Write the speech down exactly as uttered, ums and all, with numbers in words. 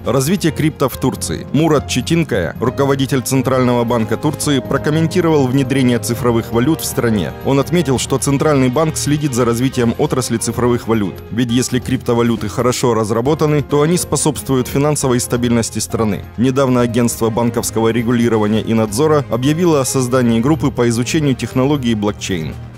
Развитие крипто в Турции. Мурат Четинкая, руководитель Центрального банка Турции, прокомментировал внедрение цифровых валют в стране. Он отметил, что Центральный банк следит за развитием отрасли цифровых валют. Ведь если криптовалюты хорошо разработаны, то они способствуют финансовой стабильности страны. Недавно агентство банковского регулирования и надзора объявило о создании группы по изучению технологии блокчейн.